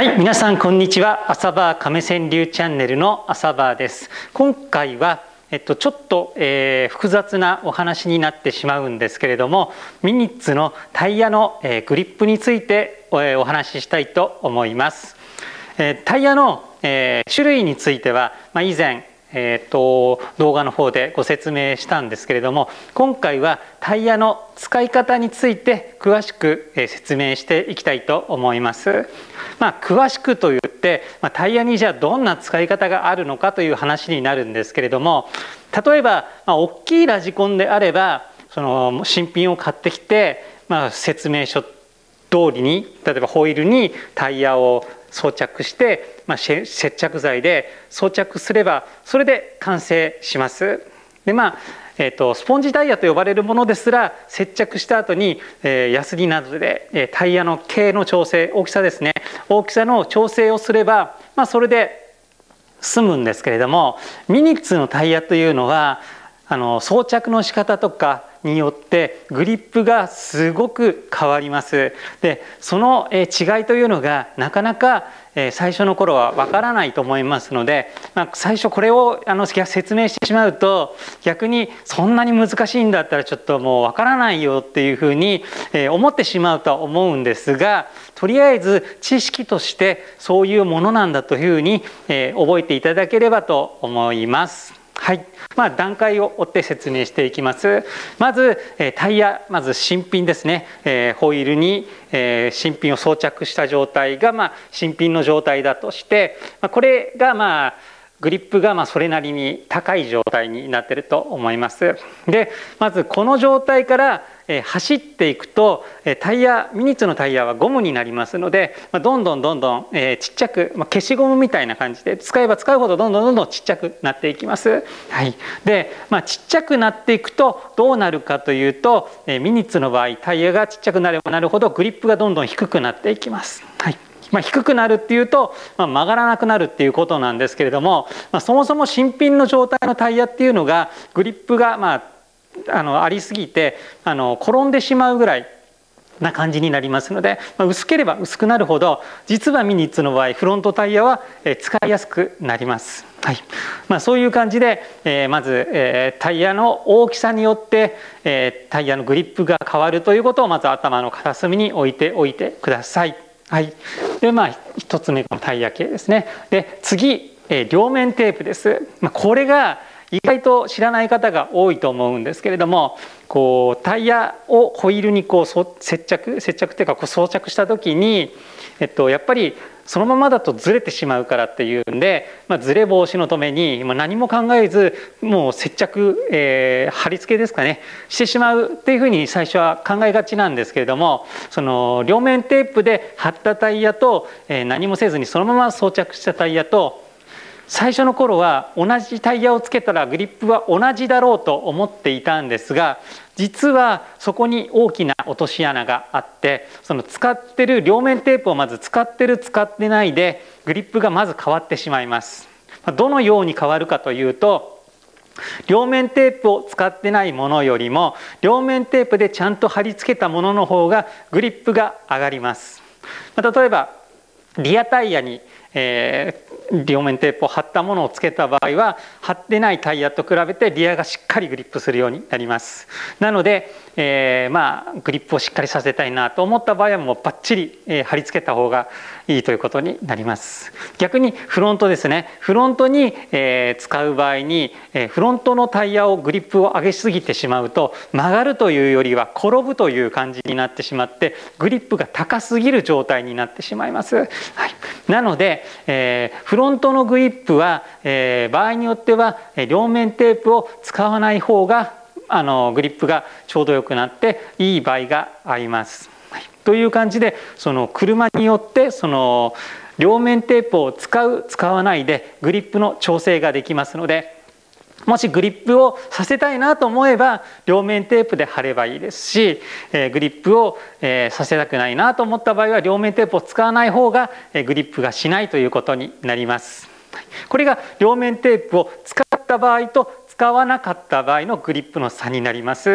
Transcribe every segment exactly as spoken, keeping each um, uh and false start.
はい、皆さんこんにちは。朝場亀川流チャンネルの朝場です。今回はえっと、ちょっと、えー、複雑なお話になってしまうんですけれども、ミニッツのタイヤの、えー、グリップについてお、えー、お話ししたいと思います。えー、タイヤの、えー、種類については、まあ、以前えー、と動画の方でご説明したんですけれども、今回はタイヤの使い方について詳しく説明していきたいと思います。まあ、詳しくと言って、まあ、タイヤにじゃあどんな使い方があるのかという話になるんですけれども、例えば、まあ、大きいラジコンであればその新品を買ってきて、まあ、説明書通りに例えばホイールにタイヤを装着して、まあ、接着剤で装着すればそれで完成します。でまあえー、とスポンジタイヤと呼ばれるものですら接着した後に、えー、ヤスリなどで、えー、タイヤの径の調整、大きさですね、大きさの調整をすれば、まあ、それで済むんですけれども、ミニッツのタイヤというのはあの装着の仕方とかによってグリップがすごく変わります。でその違いというのがなかなか最初の頃はわからないと思いますので、まあ、最初これをあの説明してしまうと逆にそんなに難しいんだったらちょっともうわからないよっていうふうに思ってしまうとは思うんですが、とりあえず知識としてそういうものなんだというふうに覚えていただければと思います。はい、まあ、段階を追って説明していきます。まずタイヤ、まず新品ですね、えー、ホイールに、えー、新品を装着した状態が、まあ、新品の状態だとして、まあ、これがまあグリップがまあそれなりに高い状態になっていると思います。でまずこの状態から走っていくとタイヤ、ミニッツのタイヤはゴムになりますので、どんどんどんどんちっちゃく、消しゴムみたいな感じで使えば使うほどどんどんどんどんちっちゃくなっていきます。はい、で、まあ、ちっちゃくなっていくとどうなるかというと、ミニッツの場合タイヤがちっちゃくなればなるほどグリップがどんどん低くなっていきます。はい、まあ、低くなるっていうと、まあ、曲がらなくなるっていうことなんですけれども、まあ、そもそも新品の状態のタイヤっていうのがグリップがまああのありすぎてあの転んでしまうぐらいな感じになりますので、まあ、薄ければ薄くなるほど実はミニッツの場合フロントタイヤは使いやすくなります。はい、まあ、そういう感じで、えー、まず、えー、タイヤの大きさによって、えー、タイヤのグリップが変わるということをまず頭の片隅に置いておいてください。はい、でまあひとつめがタイヤ系ですね。で次、えー、両面テープです。まあ、これが意外と知らない方が多いと思うんですけれども、こうタイヤをホイールにこう接着接着というかこう装着した時に、えっと、やっぱりそのままだとずれてしまうからっていうんで、まあ、ずれ防止のために、まあ、何も考えずもう接着、えー、貼り付けですかねしてしまうっていうふうに最初は考えがちなんですけれども、その両面テープで貼ったタイヤと、えー、何もせずにそのまま装着したタイヤと、最初の頃は同じタイヤをつけたらグリップは同じだろうと思っていたんですが、実はそこに大きな落とし穴があって、その使ってる両面テープをまず使ってる使ってないでグリップがまず変わってしまいます。どのように変わるかというと、両面テープを使ってないものよりも両面テープでちゃんと貼り付けたものの方がグリップが上がります。例えばリアタイヤにえー、両面テープを貼ったものをつけた場合は貼ってないタイヤと比べてリアがしっかりグリップするようになります。なので、えー、まあグリップをしっかりさせたいなと思った場合はもうバッチリ、えー、貼り付けた方がいいということになります。逆にフロントですね、フロントに、えー、使う場合に、えー、フロントのタイヤをグリップを上げすぎてしまうと曲がるというよりは転ぶという感じになってしまってグリップが高すぎる状態になってしまいます。はい、なのでえー、フロントのグリップは、えー、場合によっては両面テープを使わない方があのグリップがちょうどよくなっていい場合があります。はい、という感じでその車によってその両面テープを使う使わないでグリップの調整ができますので、もしグリップをさせたいなと思えば両面テープで貼ればいいですし、えー、グリップを、えー、させたくないなと思った場合は両面テープを使わない方が、えー、グリップがしないということになります。これが両面テープを使った場合と使わなかった場合のグリップの差になります。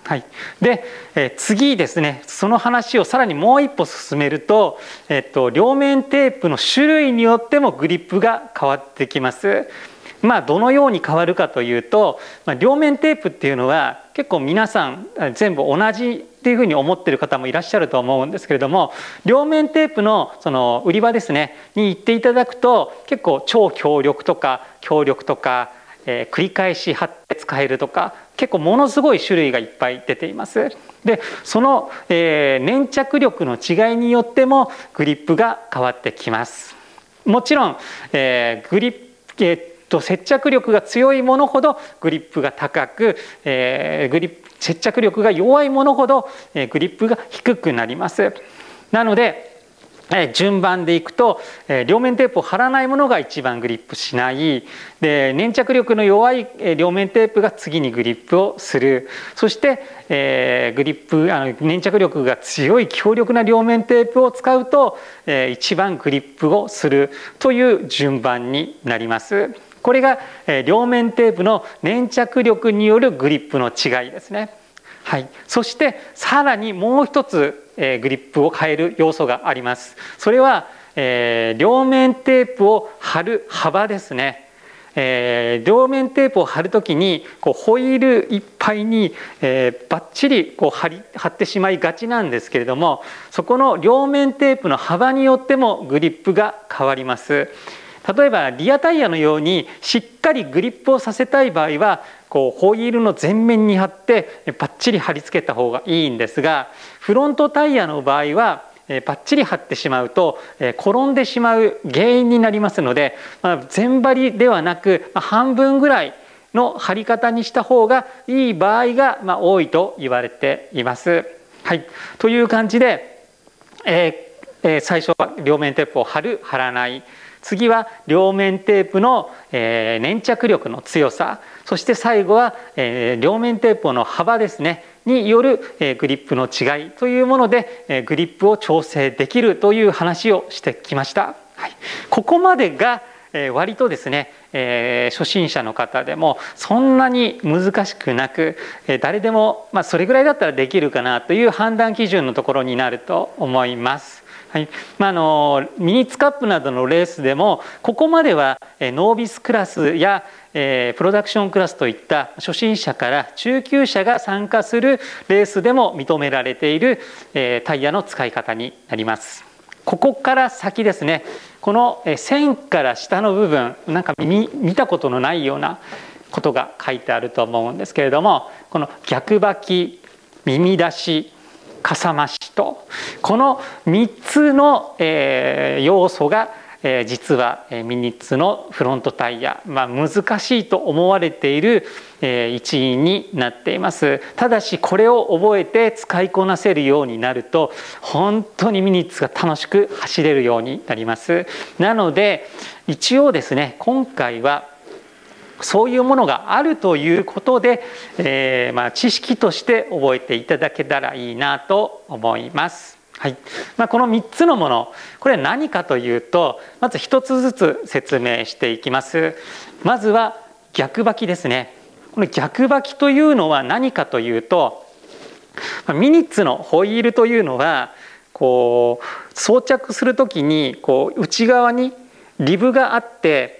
はい、で、えー、次ですね、その話をさらにもう一歩進めると、えっと、両面テープの種類によってもグリップが変わってきます。まあ、どのように変わるかというと、まあ、両面テープっていうのは結構皆さん全部同じっていうふうに思っている方もいらっしゃると思うんですけれども、両面テープのその売り場ですねに行っていただくと、結構超強力とか強力とか、えー、繰り返し貼って使えるとか、結構ものすごい種類がいっぱい出ています。でその、えー、粘着力の違いによってもグリップが変わってきます。もちろん、えー、グリップ、えー接着力が強いものほどグリップが高く、えー、グリップ接着力が弱いものほど、えー、グリップが低くなります。なので、えー、順番でいくと、えー、両面テープを貼らないものが一番グリップしない。で粘着力の弱い、えー、両面テープが次にグリップをする。そして、えー、グリップあの粘着力が強い強力な両面テープを使うと、えー、一番グリップをするという順番になります。これが両面テープの粘着力によるグリップの違いですね。はい、そしてさらにもう一つ、えー、グリップを変える要素があります。それは、えー、両面テープを貼る幅ですね。えー、両面テープを貼るときにこうホイールいっぱいに、えー、バッチリこう貼り貼ってしまいがちなんですけれども、そこの両面テープの幅によってもグリップが変わります。例えばリアタイヤのようにしっかりグリップをさせたい場合は、こうホイールの前面に貼ってバッチリ貼り付けた方がいいんですが、フロントタイヤの場合はバッチリ貼ってしまうと転んでしまう原因になりますので、全張りではなく半分ぐらいの貼り方にした方がいい場合が多いと言われています。はい、という感じで、えー、最初は両面テープを貼る貼らない、次は両面テープの粘着力の強さ、そして最後は両面テープの幅ですねによるグリップの違いというものでグリップを調整できるという話をしてきました。はい、ここまでが割とですね、初心者の方でもそんなに難しくなく、誰でもまあそれぐらいだったらできるかなという判断基準のところになると思います。はい、まあ、あのミニッツカップなどのレースでもここまではノービスクラスやプロダクションクラスといった初心者から中級者が参加するレースでも認められているタイヤの使い方になります。ここから先ですね、この線から下の部分、なんか 見, 見たことのないようなことが書いてあると思うんですけれども、この逆履き、耳出し、かさ増しと、このみっつの、えー、要素が、えー、実は、えー、ミニッツのフロントタイヤ、まあ、難しいと思われている、えー、一因になっています。ただしこれを覚えて使いこなせるようになると本当にミニッツが楽しく走れるようになります。なので一応ですね、今回はそういうものがあるということで、えーまあ、知識として覚えていただけたらいいなと思います。はい、まあ、このみっつのもの、これは何かというと、まずひとつずつ説明していきます。まずは逆履きですね。この逆履きというのは何かというと、ミニッツのホイールというのはこう装着するときにこう内側にリブがあって、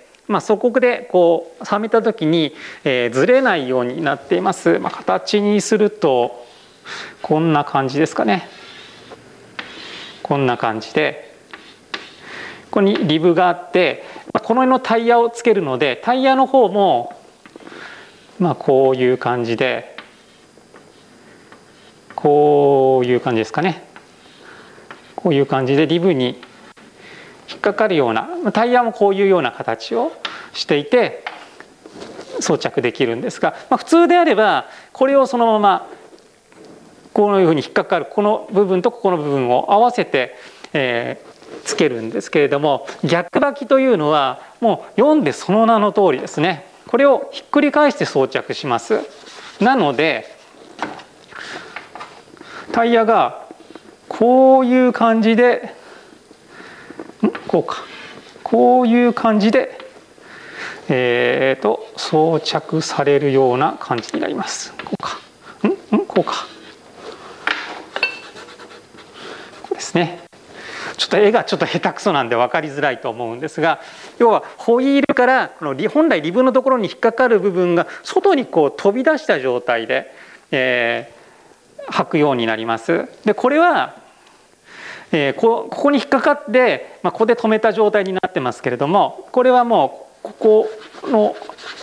まあ、そこでこうはめた時に、えー、ずれないようになっています。まあ、形にするとこんな感じですかね。こんな感じでここにリブがあって、この辺のタイヤをつけるので、タイヤの方もまあこういう感じでこういう感じですかね。こういう感じでリブに引っかかるような、タイヤもこういうような形をしていて装着できるんですが、まあ、普通であればこれをそのままこういうふうに引っかかるこの部分とここの部分を合わせて、えー、つけるんですけれども、逆履きというのはもう読んでその名の通りですね。これをひっくり返して装着します。なのでタイヤがこういう感じでこうかこういう感じで、えー、と装着されるような感じになります。こうかんんこうか、こうですね。ちょっと絵がちょっと下手くそなんで分かりづらいと思うんですが、要はホイールからこの本来リブのところに引っかかる部分が外にこう飛び出した状態で、えー、履くようになります。でこれは、えー、こ, ここに引っかかって、まあ、ここで止めた状態になってますけれども、これはもうここの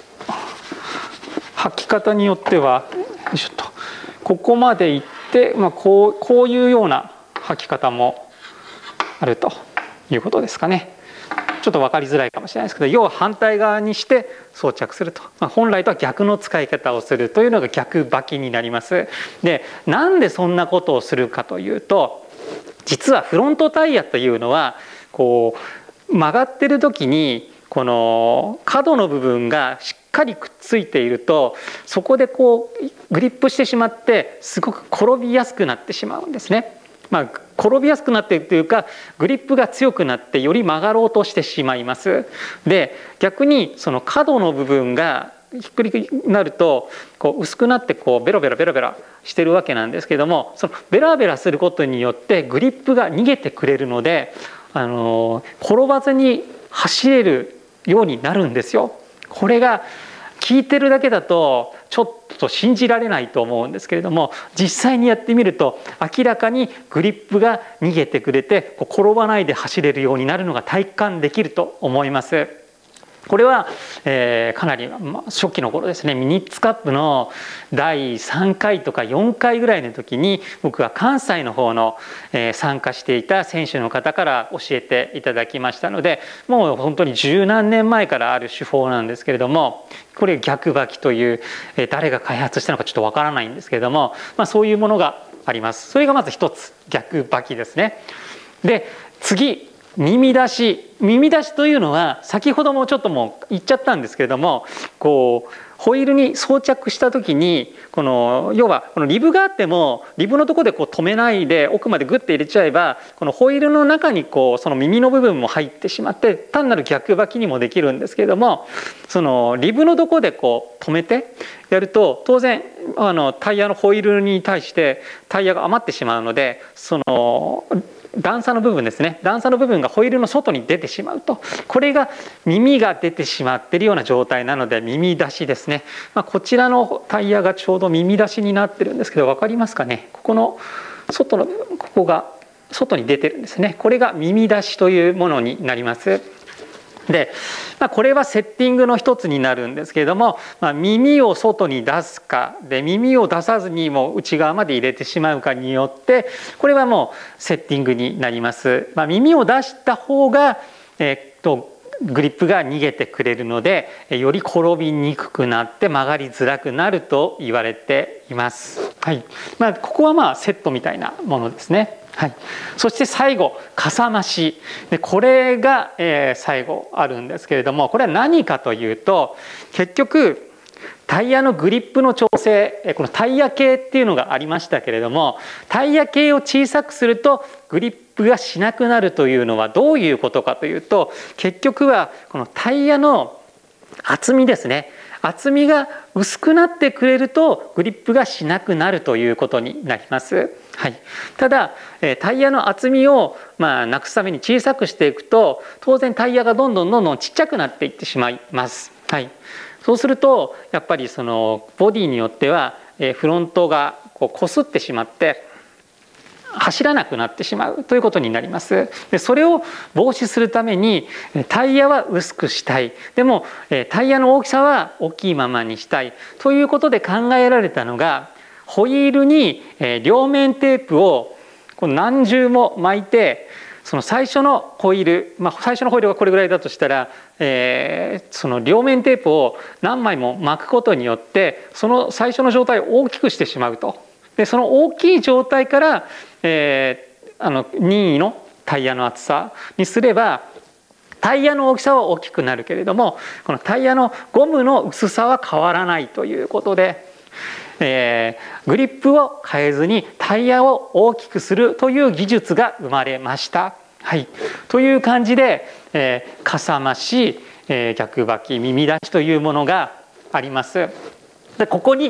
履き方によってはよいしょっとここまで行って、まあ、こう、こういうような履き方もあるということですかね。ちょっと分かりづらいかもしれないですけど、要は反対側にして装着すると、まあ、本来とは逆の使い方をするというのが逆履きになります。で、なんでそんなことをするかというと、実はフロントタイヤというのはこう曲がってる時にこの角の部分がしっかりくっついていると、そこでこうグリップしてしまってすごく転びやすくなってしまうんですね。まあ、転びやすくなっているというか、グリップが強くなってより曲がろうとしてしまいます。で逆にその角の部分がひっくりなるとこう薄くなってこうベロベロベロベロしてるわけなんですけども、そのベラベラすることによってグリップが逃げてくれるので、あの転ばずに走れるようになるんですよ。これが聞いてるだけだとちょっと信じられないと思うんですけれども、実際にやってみると明らかにグリップが逃げてくれてこう転ばないで走れるようになるのが体感できると思います。これは、えー、かなり、まあ、初期の頃ですね、ミニッツカップのだいさんかいとかよんかいぐらいの時に僕は関西の方の、えー、参加していた選手の方から教えていただきましたので、もう本当に十何年前からある手法なんですけれども、これ逆履きという、えー、誰が開発したのかちょっとわからないんですけれども、まあ、そういうものがあります。それがまず一つ、逆履きですね。で次、耳出し。耳出しというのは先ほどもちょっともう言っちゃったんですけれども、こうホイールに装着した時にこの要はこのリブがあってもリブのところでこう止めないで奥までグッて入れちゃえば、このホイールの中にこうその耳の部分も入ってしまって単なる逆履きにもできるんですけれども、そのリブのところでこう止めてやると当然あのタイヤのホイールに対してタイヤが余ってしまうので、その段差の部分ですね、段差の部分がホイールの外に出てしまうと、これが耳が出てしまっているような状態なので耳出しですね。まあ、こちらのタイヤがちょうど耳出しになってるんですけど、分かりますかね。ここの外の部分、ここが外に出てるんですね。これが耳出しというものになります。で、まあ、これはセッティングの一つになるんですけれども、まあ、耳を外に出すかで耳を出さずにもう内側まで入れてしまうかによってこれはもうセッティングになります。まあ、耳を出した方が、えっとグリップが逃げてくれるのでより転びにくくなって曲がりづらくなると言われています。はい。まあ、ここはまあセットみたいなものですね。はい、そして最後、かさ増し。でこれが、えー、最後あるんですけれども、これは何かというと、結局タイヤのグリップの調整、このタイヤ系っていうのがありましたけれども、タイヤ系を小さくするとグリップがしなくなるというのはどういうことかというと、結局はこのタイヤの厚みですね、厚みが薄くなってくれるとグリップがしなくなるということになります。はい、ただタイヤの厚みをまあなくすために小さくしていくと当然タイヤがどんどんどんどんちっちゃくなっていってしまいます。はい、そうするとやっぱりそのボディによってはフロントがこう擦ってしまって走らなくなってしまうということになります。でそれを防止するためにタイヤは薄くしたい、でもタイヤの大きさは大きいままにしたいということで考えられたのが、ホイールに両面テープを何重も巻いて、その最初のホイール、まあ、最初のホイールがこれぐらいだとしたら、えー、その両面テープを何枚も巻くことによってその最初の状態を大きくしてしまうと。でその大きい状態から、えー、あの任意のタイヤの厚さにすればタイヤの大きさは大きくなるけれども、このタイヤのゴムの薄さは変わらないということで、えー、グリップを変えずにタイヤを大きくするという技術が生まれました。はい、という感じで、えー、かさ増し、えー、逆履き、耳出しというものがあります。でここに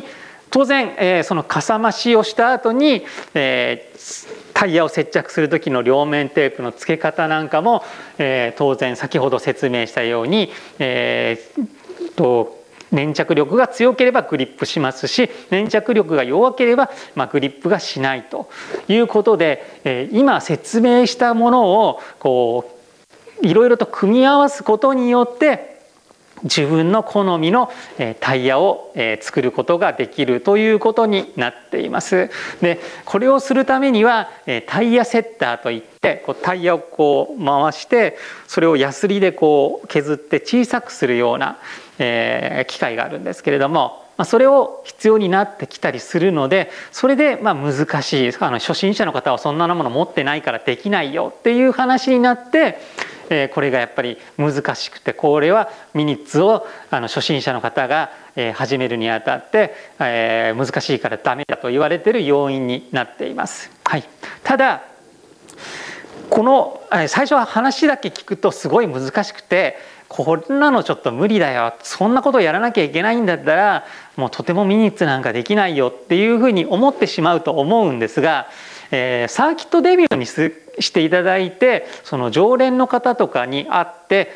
当然、えー、そのかさ増しをした後に、えー、タイヤを接着する時の両面テープの付け方なんかも、えー、当然先ほど説明したように、えー、と粘着力が強ければグリップしますし、粘着力が弱ければ、まあ、グリップがしないということで、えー、今説明したものをこういろいろと組み合わすことによって自分の好みのタイヤを作ることができるということになっています。で、これをするためにはタイヤセッターといってこうタイヤをこう回してそれをヤスリでこう削って小さくするような機械があるんですけれども、それを必要になってきたりするので、それでまあ難しい、あの初心者の方はそんなもの持ってないからできないよっていう話になって、これがやっぱり難しくて、これはミニッツをあの初心者の方が始めるにあたって難しいからダメだと言われている要因になっています。はい、ただこの最初は話だけ聞くとすごい難しくて、こんなのちょっと無理だよ、そんなことをやらなきゃいけないんだったらもうとてもミニッツなんかできないよっていうふうに思ってしまうと思うんですが、えー、サーキットデビューにすしていただいて、その常連の方とかに会って、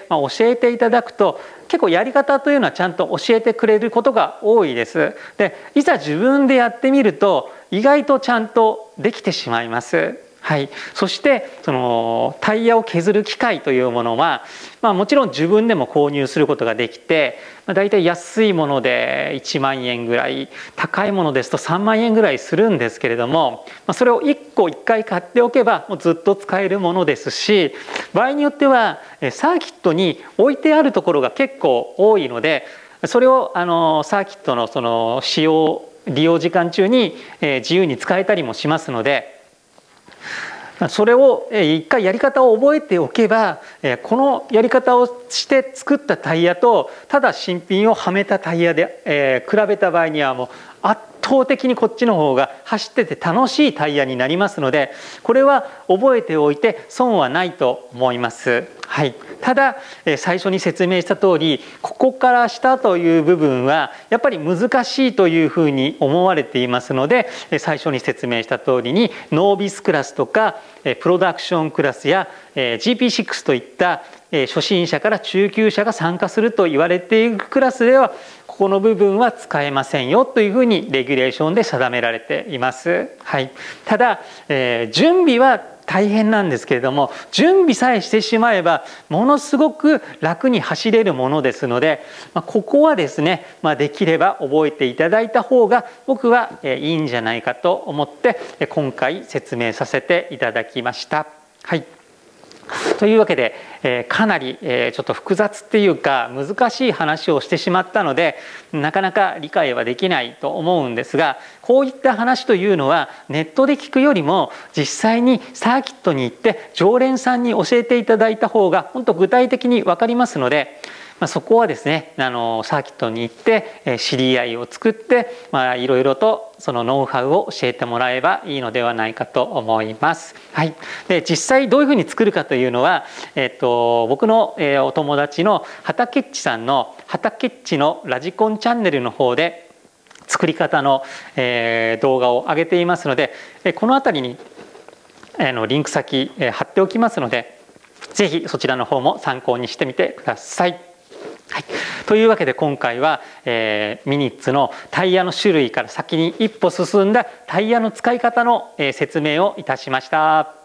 まあ、教えていただくと結構やり方というのはちゃんと教えてくれることが多いです。で、いざ自分でやってみると意外とちゃんとできてしまいます。はい、そしてそのタイヤを削る機械というものは、まあ、もちろん自分でも購入することができて、まあ、だいたい安いものでいちまんえんぐらい、高いものですとさんまんえんぐらいするんですけれども、まあ、それをいっこいっかい買っておけばもうずっと使えるものですし、場合によってはサーキットに置いてあるところが結構多いので、それをあのサーキットのその使用利用時間中に自由に使えたりもしますので、それを一回やり方を覚えておけば、このやり方をして作ったタイヤとただ新品をはめたタイヤで比べた場合にはもう圧倒的にこっちの方が走ってて楽しいタイヤになりますので、これは覚えておいて損はないと思います。はい、ただ最初に説明した通り、ここから下という部分はやっぱり難しいというふうに思われていますので、最初に説明した通りにノービスクラスとかプロダクションクラスや ジーピーシックス といった初心者から中級者が参加すると言われているクラスではここの部分は使えませんよというふうにレギュレーションで定められています。はい、ただ、えー、準備は大変なんですけれども、準備さえしてしまえばものすごく楽に走れるものですので、まあ、ここはですね、まあ、できれば覚えていただいた方が僕はいいんじゃないかと思って今回説明させていただきました。はい、というわけで、えー、かなり、えー、ちょっと複雑っていうか難しい話をしてしまったのでなかなか理解はできないと思うんですが、こういった話というのはネットで聞くよりも実際にサーキットに行って常連さんに教えていただいた方が本当具体的に分かりますので、まあ、そこはですね、あのサーキットに行って知り合いを作って、まあ、いろいろとそのノウハウを教えてもらえばいいのではないかと思います。はい、で実際どういうふうに作るかというのは、えっと、僕のお友達の畑っちさんの畑っちのラジコンチャンネルの方で作り方の、えー、動画を上げていますので、この辺りにあのリンク先、えー、貼っておきますので、ぜひそちらの方も参考にしてみてください。はい、というわけで今回は、えー、ミニッツのタイヤの種類から先に一歩進んだタイヤの使い方の、えー、説明をいたしました。